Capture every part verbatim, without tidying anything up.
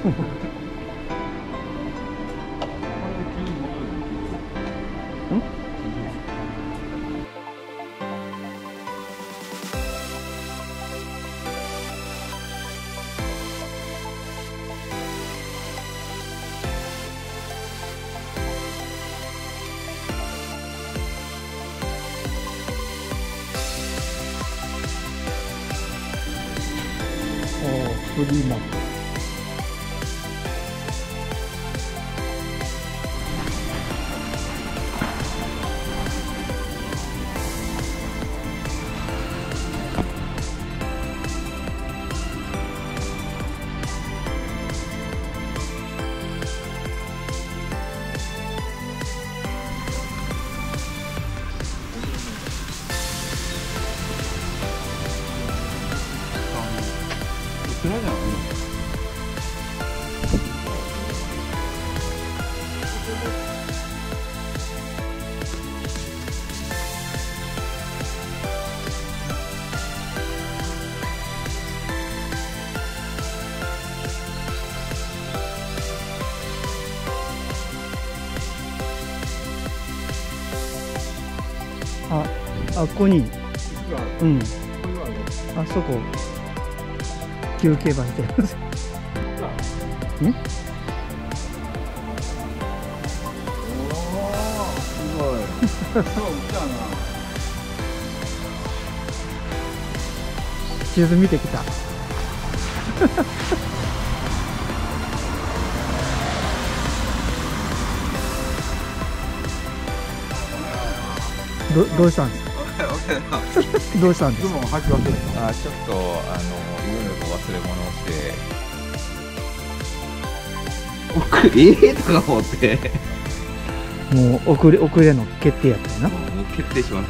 フリーマン。 暗いじゃない？ あ、あ、ここに。うん。あそこ。休憩場みたいな。ん？ すごい。そう来たな。 地図見てきた。どどうしたんですか。どうしたんですか。 履き忘れた。 あ、ちょっとあのいろいろと忘れ物をして。ええとか思って。 もう遅れ遅れの決定やったよな。 もう決定しました。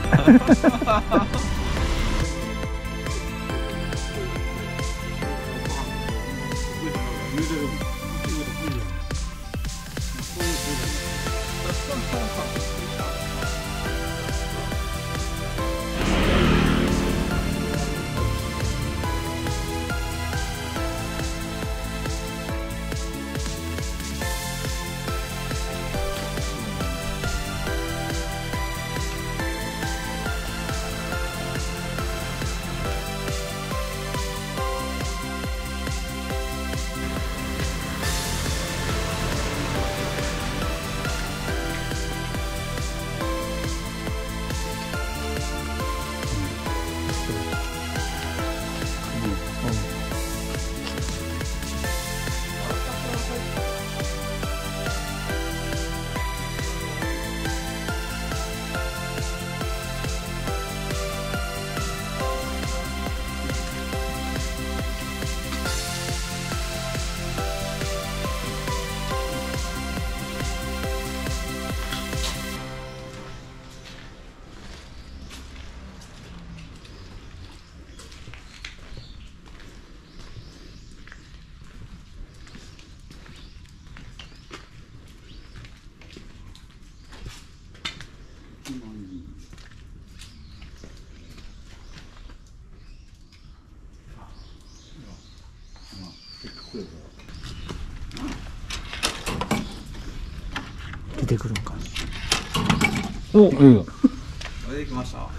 出てくるんか。 お、ええ。 出てきました。うん。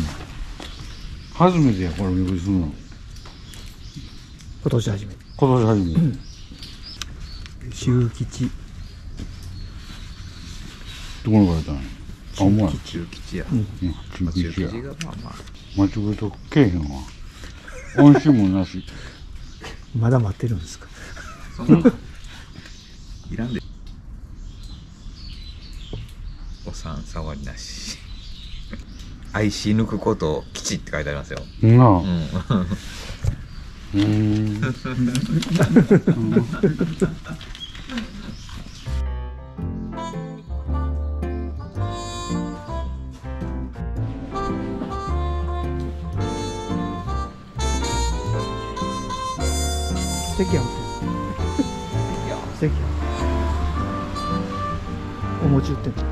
初めてや、これ見送りするの。 今年初めて。 今年初めて。 周吉。 どこに書いたんや。あ、お前。 中吉や。 うん、中吉や。 中吉がまあまあ。 間違えとけえへんわ。美味しいもんなし。 まだ待ってるんですか。 そんな。いらんで。お産触りなし。愛し抜くこと吉って書いてありますよ。 なあ。 うん。 うーん。 席やん。席やん。お餅売ってんの。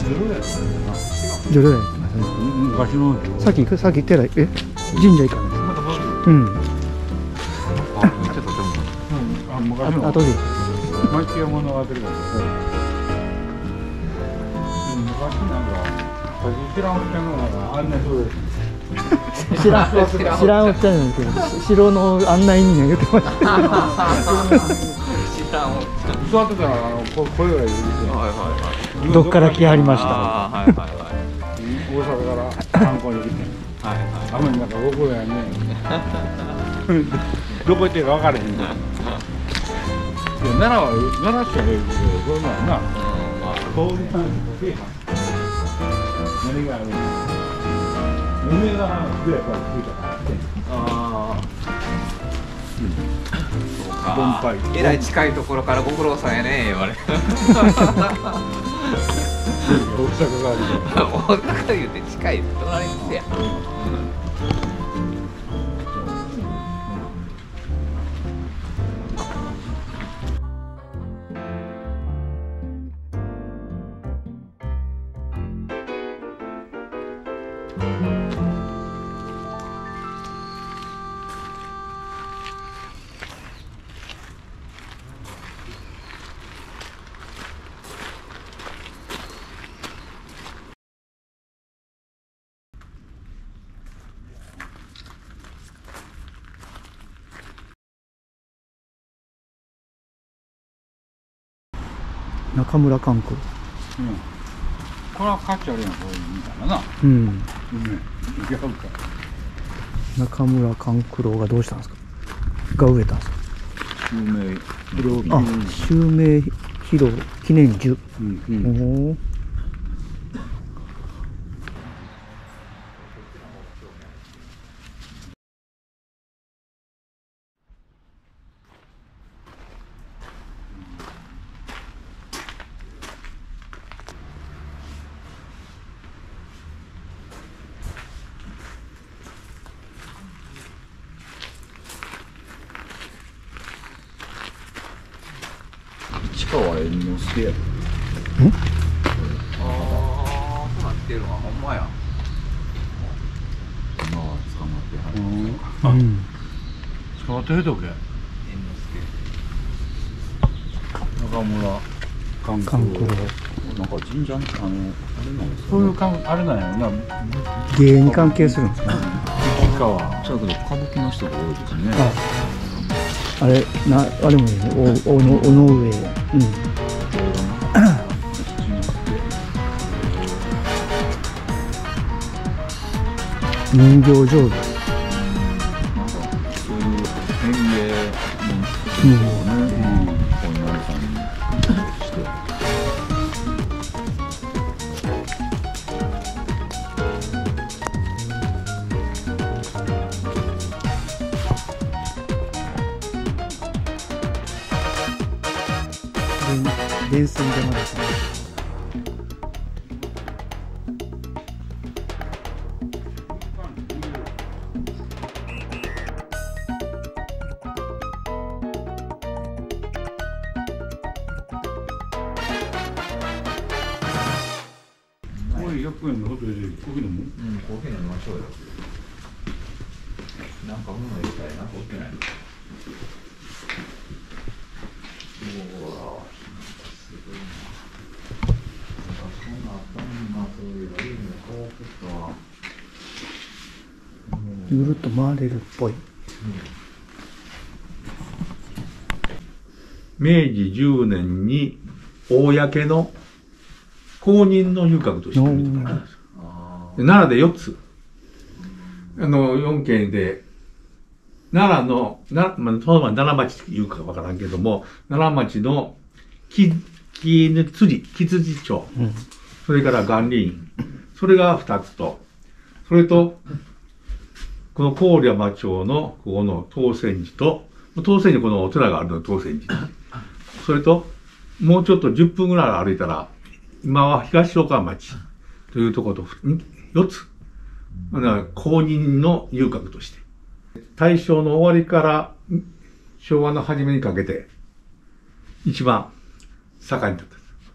ジョロやってますね。 昔のさっき行く、さっき寺、え、神社行かないです。 まだまだうん。 あ、めっちゃとてもあ昔のあとで。 町屋物語が昔なんか知らんおっちゃんがなんかあんなそうです知らん、知らんおっちゃんじゃなくて、城の案内人が言ってました。 知らんわ。 座ってたらあのこ声がいるんですよ。 はいはいはい。 どっから来はりました。 ああ、はいはいはい。 大阪から観光に来て、 はいはい。 雨の中ご苦労やね。どこ行ってるか分からへんねん。いや奈良は奈良しかないけど、そんなんな。そういう感じで何があるの？梅がぐらいから吹いたからね。 ああ。そうか。 盆栽えらい近いところからご苦労さんやね言われる。 大阪がある大阪言うて近い隣ですや。 中村観光。 うん。これは価値あるやん、こういうみたいなな。 うん。 梅、違うか。 中村勘九郎がどうしたんですか。が植えたんですか。 梅、 あ、襲名披露記念樹。 うんうん。 おお。 市川猿之助や。 ああ、そうなってるわ、ほんまや。 今は捕まってはる。 あ、 うん。 捕まってるとけ。 猿之中村観観光。 光。 なんか神社のあのあれなんですかね。 そういうかんあれなんやろな。 芸に関係するんですか。 市川。 そうやけど歌舞伎の人が多いですね。 あ、あれ、な、あれもいいね。お、おの、おの上。うん。人形浄土。 なんかそういう園芸の人をね、お稲荷さんにして。 電線邪魔ですね。 これひゃくえんのホテルでコーヒー飲む？ 助。うん、コーヒー飲みましょうよ。なんか物入れたいな、コーヒーない。うわぁ、すごいな。そんなあったんだ、そういうのいいね、コーヒーとは。 ぐるっと回れるっぽい。 めいじじゅうねんに公の公認の遊郭として認められたんですよ。で奈良でよっつ。あの、よんけんで、奈良の、な、まあ、そのまま奈良町っていうかわからんけども、奈良町の木、木の辻、木辻町、 うん。 それから元林院、それがふたつと、それと、この郡山町のここの東泉寺と、東泉寺このお寺があるの東泉寺。それと、もうちょっとじゅっぷんぐらい歩いたら、今は東岡町というところとよっつ。だから公認の遊郭として。大正の終わりから昭和の初めにかけて、一番盛んになった。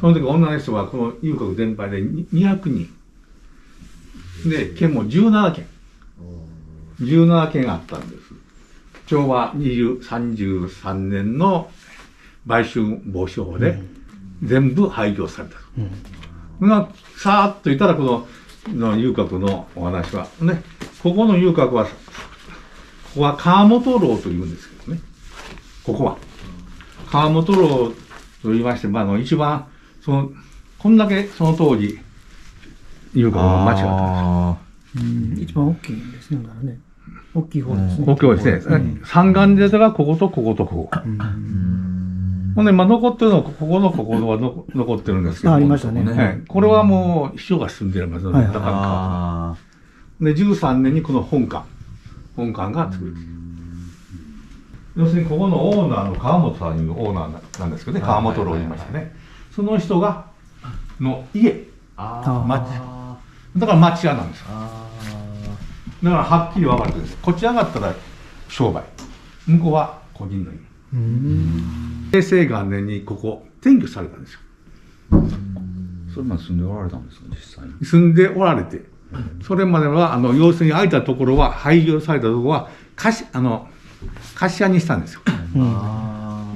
その時女の人はこの遊郭全体でにひゃくにん。で、県もじゅうななけん。じゅうななけんあったんです。昭和さんじゅうさんねんの売春防止法で全部廃業された。うん、がさーっと言ったらこのの遊郭のお話はね、ここの遊郭は、ここは川本楼というんですけどね、ここは。川本楼と言いまして、まあ、あの一番その、こんだけその当時、遊郭の町があったんです。 一番大きいんですね、だからね。大きい方ですね。 大きい方ですね。三眼出たがこことこことここ。ほんで、まあ、残ってるのは、ここのここはの残ってるんですけど。 ありましたね。 はい。これはもう、秘書が住んでるますので、高川。で、じゅうさんねんにこの本館。本館が作る。要するに、ここのオーナーの川本さんいうオーナーなんですけどね、川本楼言いましたね。その人が、の家。町。だから町屋なんですよ。だからはっきり分かるんです。こっち上がったら商売。向こうは個人の家。平成元年にここ転居されたんですよ。 それまで住んでおられたんですか、実際に。 住んでおられて、それまではあの要するに空いたところは廃業されたところは貸しあの貸し屋にしたんですよ。うん、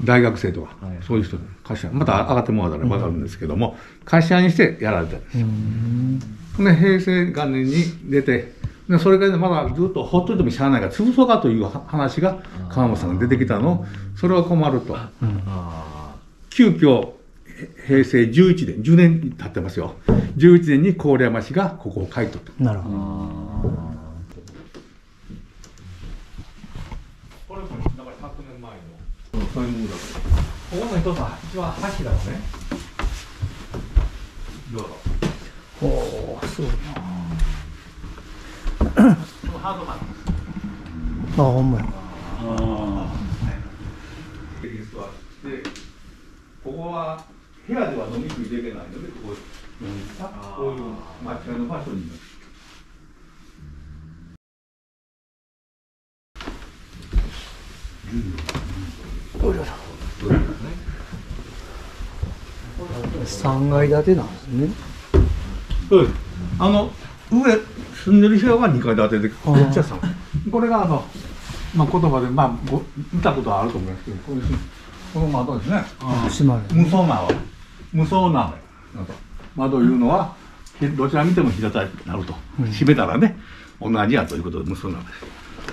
大学生とか、はい、そういう人貸し屋また上がってもらったら分かるんですけども、うん、貸し屋にしてやられたんですよ。で平成元年に出て。でそれからまだずっとほっといてもしゃあないから潰そうかという話が川本さんが出てきたの、それは困ると、うん、急遽平成じゅういちねんじゅうねん経ってますよ、じゅういちねんに郡山市がここを買い取った。なるほど。これもだからひゃくねんまえのそういうものだと。ここの一つは一番柱のね、どうぞ。 おお、すごいな。 ハードマン。 あ、ほんまや。 ここは部屋では飲み食いできないので、ここ飲みたこういう町屋の場所に。 三階建てなんですね。 そうです。あの上住んでる部屋はにかい建てで、こっちはさんかい。これがあの、まあ、言葉で、まあ、ご見たことはあると思いますけど、こういうこの窓ですね。 閉まる。 無双窓。無双窓。窓いうのは、どちら見ても日高になると。閉めたらね、同じやということで無双窓です。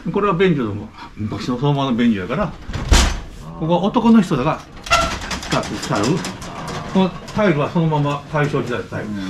これは便所でも、昔のそのままの便所やから、ここは男の人が使って使う。このタイルはそのまま大正時代のタイルです。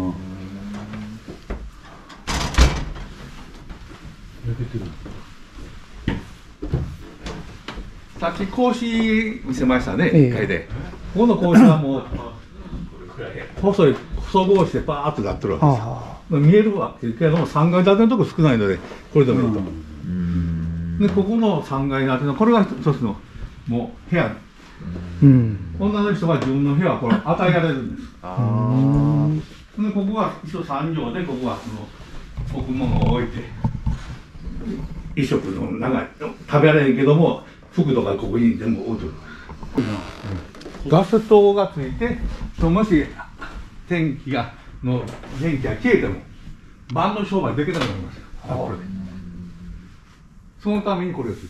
さっき格子見せましたね、いっかいで。ここの格子はもう細い細格子でパーッとなってるわけですよ。見えるわけけどさんがい建てのとこ少ないのでこれでもいいと。でここのさんがい建てのこれが一つのもう部屋。女の人は自分の部屋はこれ与えられるんです。でここは一応さん畳でここはその置くものを置いて。衣食の長い食べられんけども服とかここに全部置いてる、うん、ガス灯がついてもし天気がの電気が消えても晩の商売できなくなりますよ。これでそのためにこれをついてる。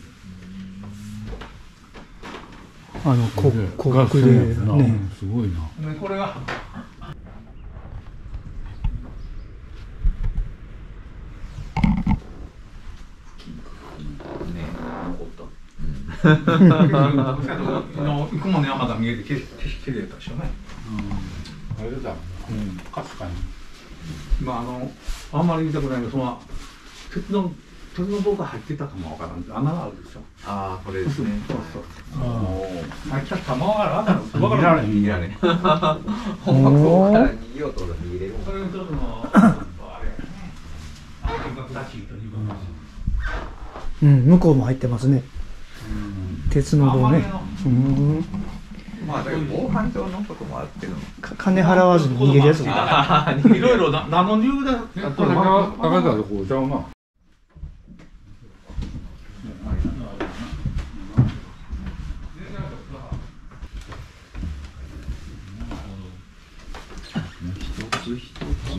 あのこ広告でね、 すごいな。 ねこれが行くもの山が見えてきれいだったでしょうね。 あれだ。かすかに。 まああのあんまり言いたくないけどその鉄の鉄の棒が入ってたかもわからん穴があるでしょ。 ああこれですね。 そうそう。入った玉がある。 わからない。 見られ。本幕から逃げようと思ったら逃げれる。 それ一つのあれやね。あ、 うん、向こうも入ってますね。鉄の棒ね。 まあ防犯上のこともあるけど。 金払わずに逃げるやつ。 いろいろな何の理由で。 これが高田とこうちゃうな。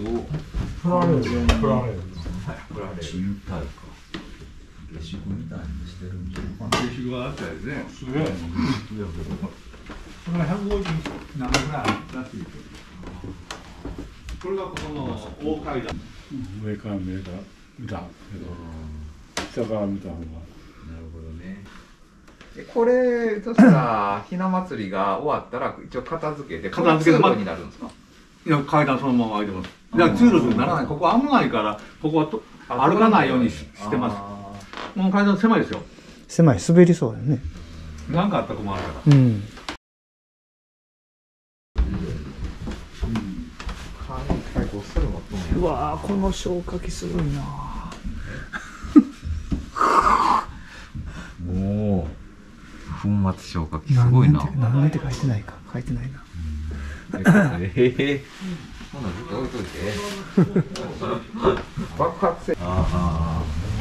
プラレール、プラレール。 賃貸か下宿みたいにしてるんじゃないか下宿があったりね。 すげえ。 これがひゃくごじゅうななぐらいらしいです。これがここの大階段。 上から見えた見たけど、下から見た方が。 なるほどね。これそしたらひな祭りが終わったら一応片付けて片付けて通路になるんですか？ いや階段そのまま開いてます。だから通路にならない。ここ危ないからここはと歩かないようにししてます。もう階段狭いですよ。 狭い、滑りそうだよね。 何かあったら困るから。 うん。うわー、この消火器すごいな。 おお。粉末消火器すごいな。 何年って書いてないか、書いてないな。 ええ。そんなんずっと置いといて。爆発性。ああ。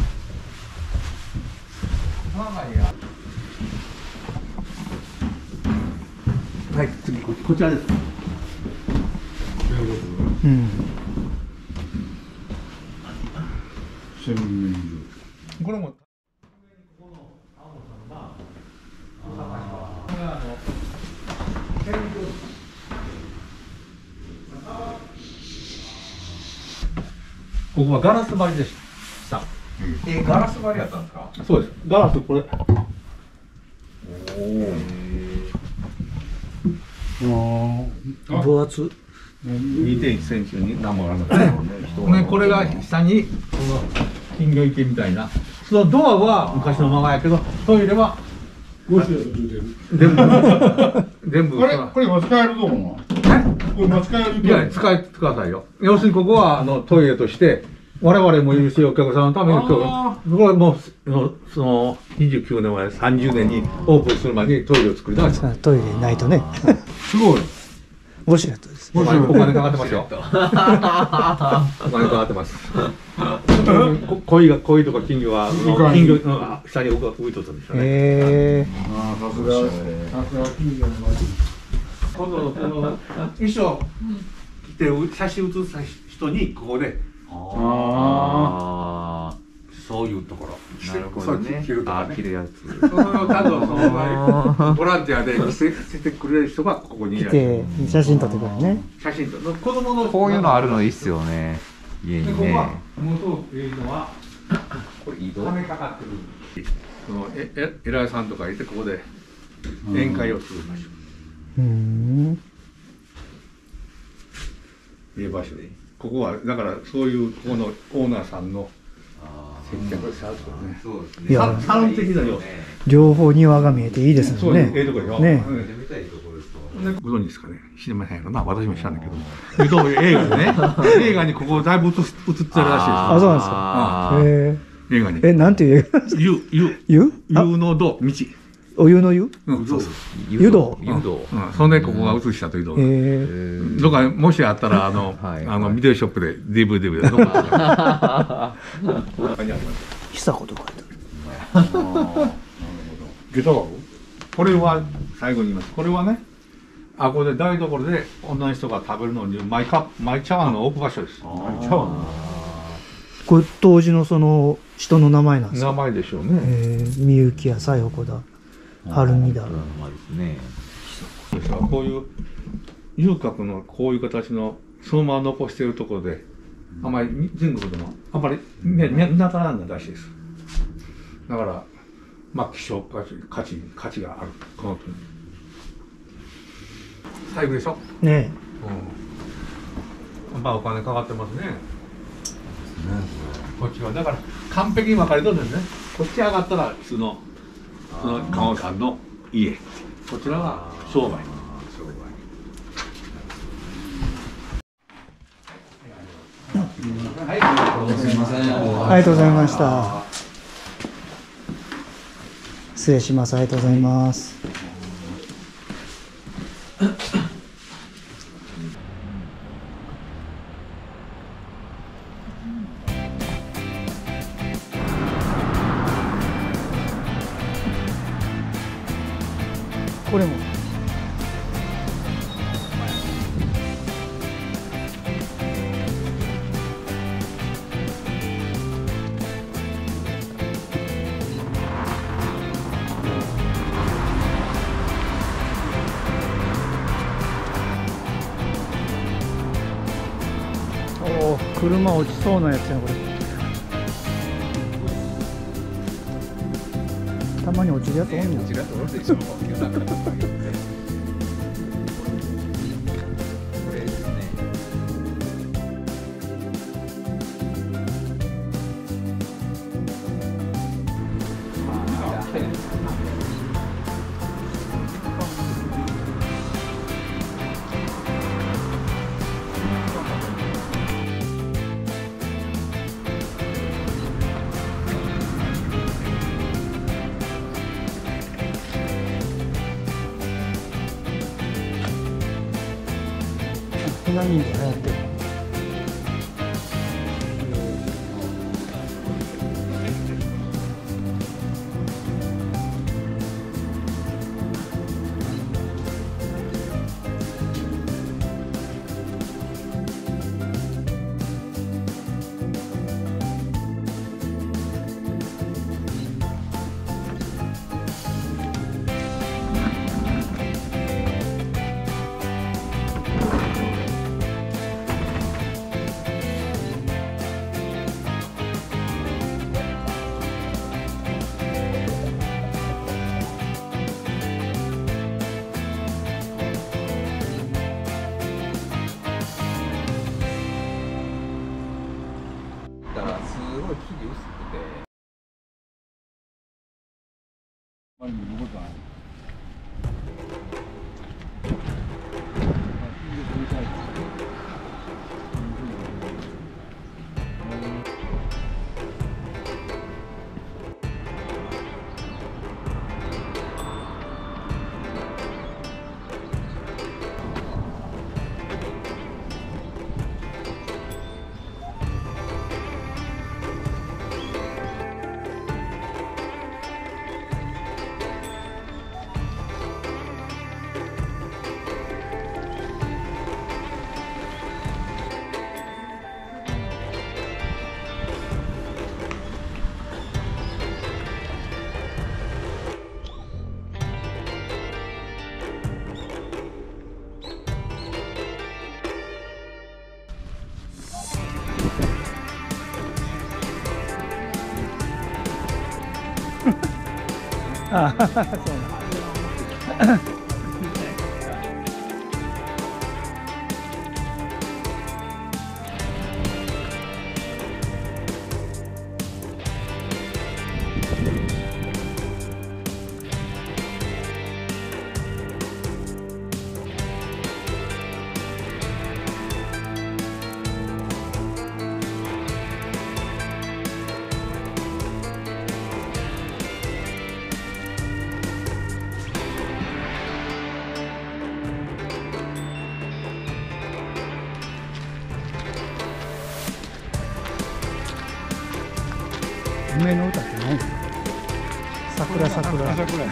はい、次ここちらです。 うん。 洗面これも。ここはガラス張りでした。 え、ガラス張りやったんですか？ そうです。ガラスこれ。 所。ああ。 分厚。 にてんいちセンチに何もあるので、ね、これが下にこの金魚池みたいな。そのドアは昔のままやけど、トイレはゴシゴシ出てる。 全部全部。 これこれ持ち帰ると思う。これ持ち帰ると。 いや使いくださいよ。要するにここはあのトイレとして我々もいるしお客さんのために今日これはもうそのそのにじゅうきゅうねんまえさんじゅうねんにオープンするまでにトイレを作りたい。 トイレないとね。 すごい。 ウォシュレットです。 お金かかってますよ。お金かかってます。鯉が鯉とか金魚は金魚の下に浮いとったんでしょうね。 へえ。 ああ、さすがさすが金魚の町。 今度のこの衣装着て写真写した人にここでああ。 そういうところ。 なるほどね。あ、着るやつ。 それを多分そのボランティアで着せてくれる人がここにい来る。 て写真撮ってくるね。 写真と子供のこういうのあるのいいっすよね。家にね。 ここはもうそういうのはこれ移動。 金かかってる。そのええ偉いさんとかいてここで宴会をする場所。 うん。 いい場所で。ここはだからそういうここのオーナーさんの接客をしたんですよね。 そうですね。 いやサロン的な要素。 両方庭が見えていいですもんね。 ええとこよ。 ね。 見たいところですわ。 ご存知ですかね。知りませんやろな。私も知らんだけど。えっと映画でね。映画にここだいぶ映映ってるらしいです。 あ、そうなんですか。へ映画に。 え。え、なんていう映画？ 湯湯湯？ 湯の道道。 お湯の湯？ うん、そうそう。 湯道。 湯道。 うん、そんでここが映したというと。 へえ。 どっかもしあったらあのあのビデオショップで ディーブイディー でどこか。 久子とか書いて下駄箱？ これは最後に言います。これはね、あここで台所で女の人が食べるのにマイカマイ茶碗の置く場所です。 マイ茶碗。 これ当時のその人の名前なんですか？ 名前でしょうね。 えー、みゆきやさよこだ、はるみだ。 ね。 こういう遊郭のこういう形のそのまま残しているところで、あまり全国でもあんまりね見当たらないらしいです。だからまあ希少価値価値価値があるこの国。最後でしょ。 ねうん。まあお金かかってますね。こっちはだから完璧に分かれとるんですね。こっち上がったら普通のその看護さんの家、こちらは商売。 はい、すみません。 え。ありがとうございました。失礼します。ありがとうございます。これも。 車落ちそうなやつやこれ。たまに落ちるやつ多いんだ。 こちらとおるでしょ。これですね。 ひな人数流行ってる。 だからすごい生地薄くて。 あれ見ることない。 ああ、そうなん。梅の歌って何？桜桜。 桜。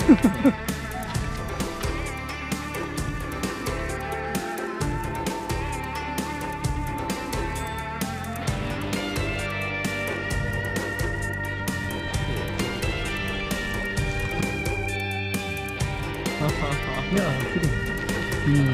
いや、綺麗。うん。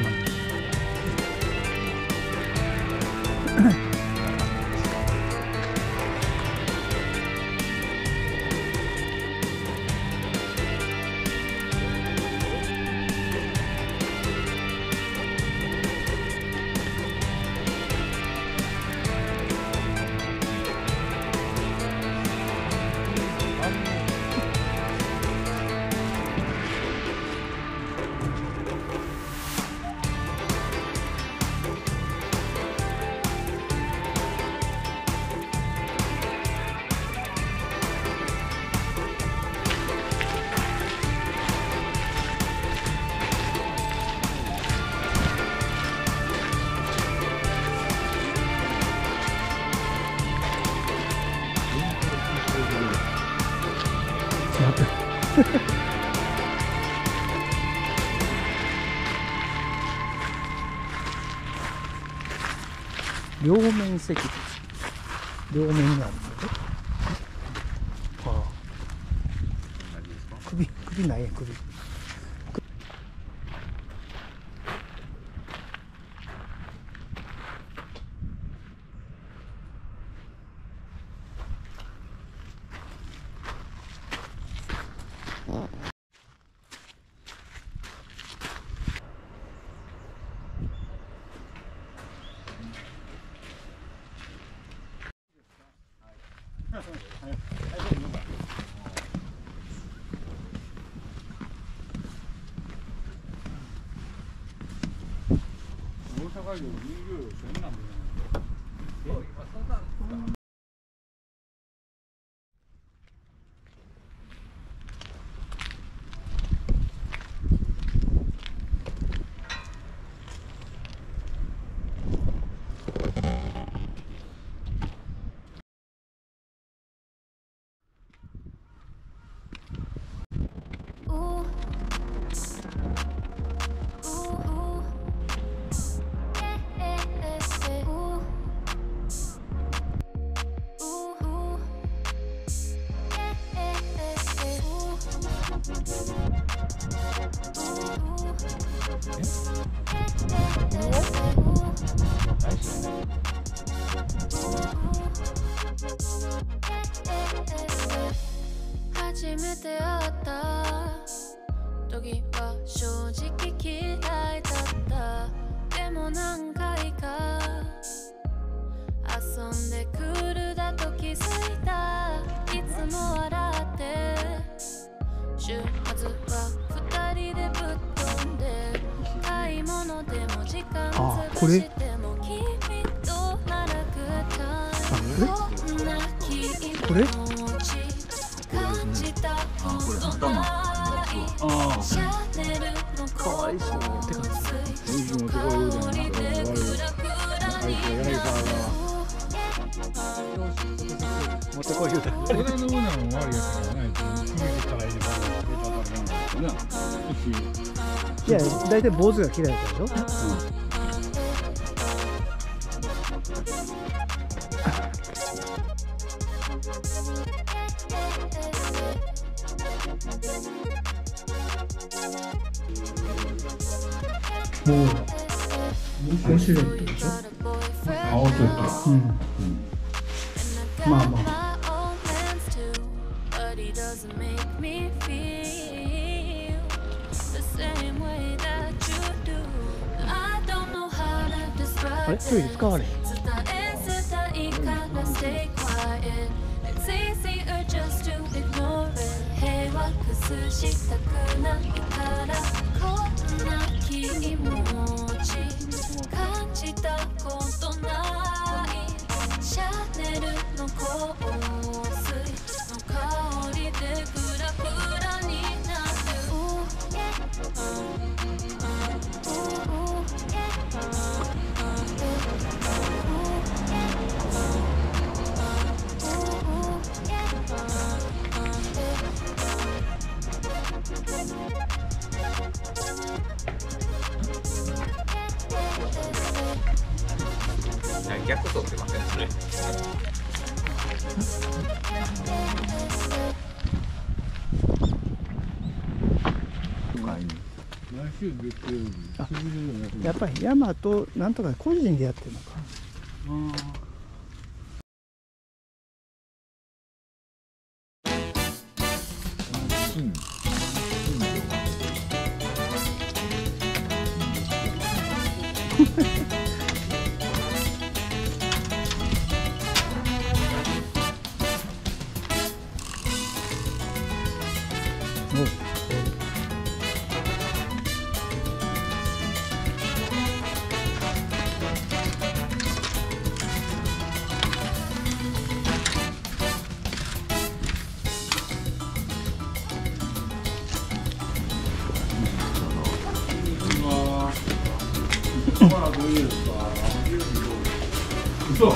両面石です。両面にあるので。ああ。首、首ないやん、首。 初めて会った時は正直嫌いだった。でも何回か遊んでクールだと気づいた。いつも笑って週末は二人でぶっ飛んで買い物でも時間潰しても君とならグッタイム。こんな気持ち感じたことない。シャネルの香水香りでクラクラになる。 持ってこい言うたら俺の胸も悪いやつからね、決めてから入れたらいや、大体坊主が嫌いだったでしょ、うん、もう面白いってでしょ、 青とか、 うん、まあまああれトイレ使われへん。崩したくないからこんな気持ち感じたことない。シャネルの香水の香りでフラフラになる。 逆取ってますね、それ。 やっぱり山となんとか個人でやってるのか。 嘘。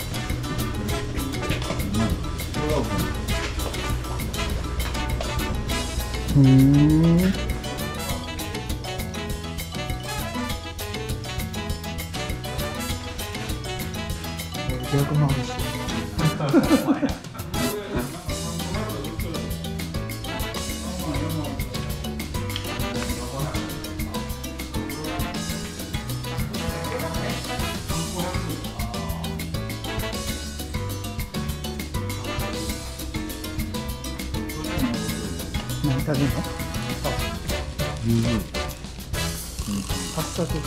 うん。逆回し。何食べるの？ 十分。 パスタと。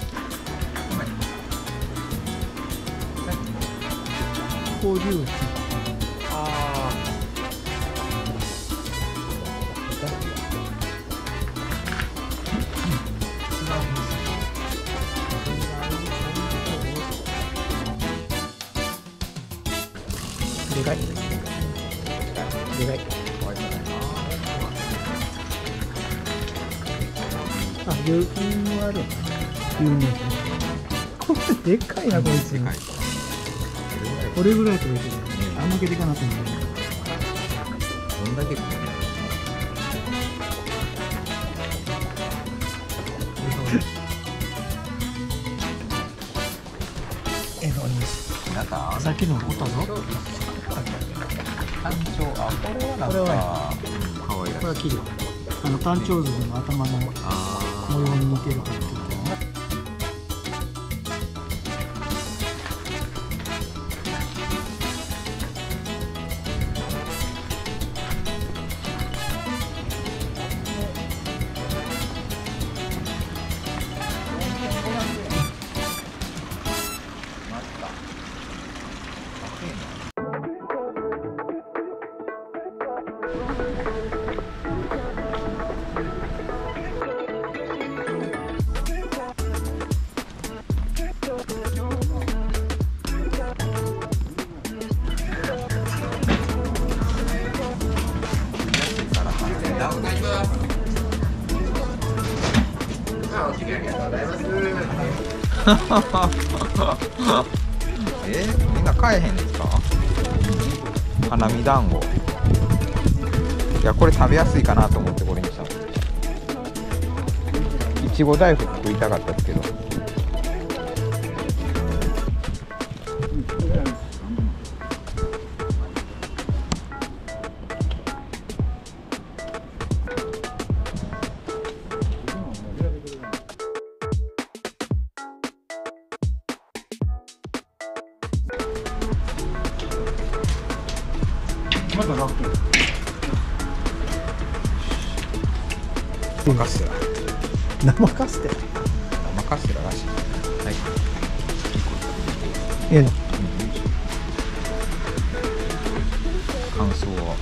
交流。ああ。 願い。あ、牛乳はある。牛乳。これでっかいなこいつ。これぐらい取れてる。あんまけでかなと思う。 どんだけ食うの？ えのに。 なんかさっきの持ったぞ。 単調、あ、これはなんこれはか可愛らしい。 これは綺麗。あの単調図の頭の模様に似てるから。 え、みんな買えへんですか？花見団子。いや、これ食べやすいかなと思ってこれにしたの。いちご大福食いたかったですけど。 まだなくて。 生カステラ。 生カステラ。 生カステラらしい。はい。 ええの。 感想は。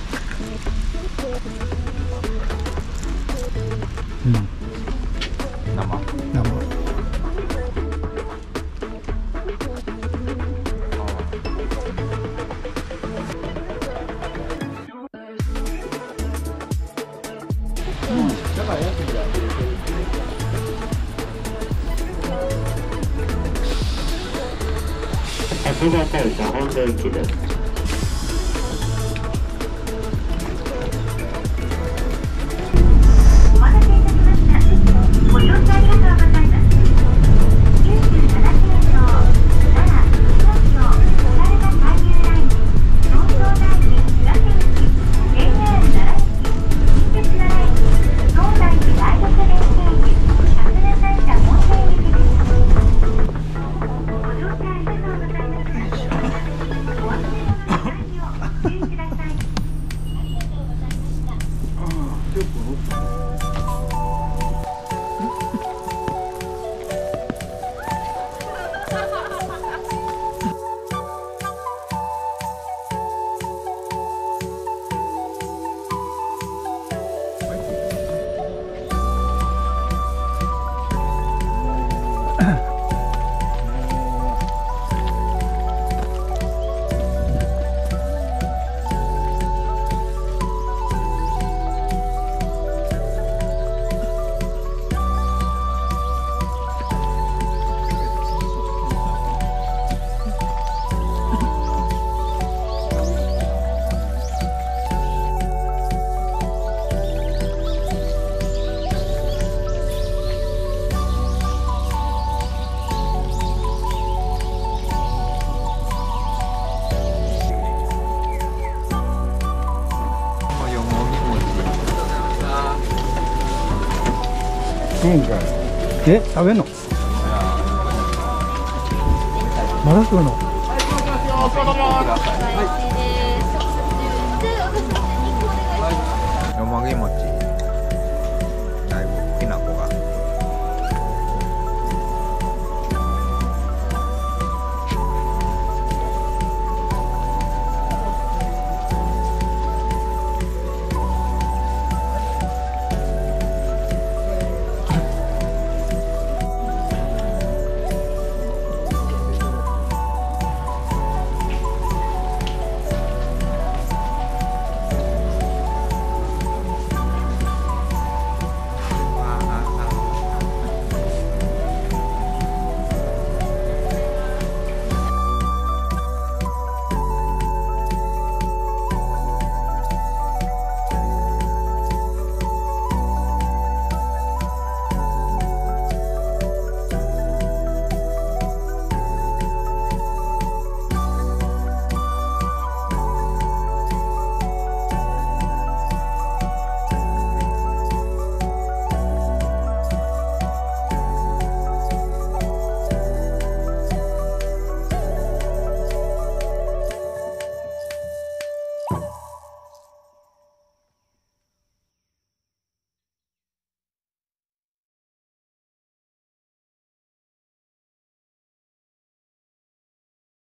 うん。 生。 生。 函館小本田行きです。 お待たせいたしました。ご乗車ありがとうございます。きゅうじゅうなな系統、奈良、東京、小樽田海遊ライン、東京大寺、岩手行き、ジェイアール 奈良行き、近鉄奈良駅、東大寺第六電停駅、桜大社本線行きです。ご乗車ありがとうございます。お忘れ物のないようご注意ください。ありがとうございました。 食うんかい。え、食べんの？まだ食うの？ よもぎ餅。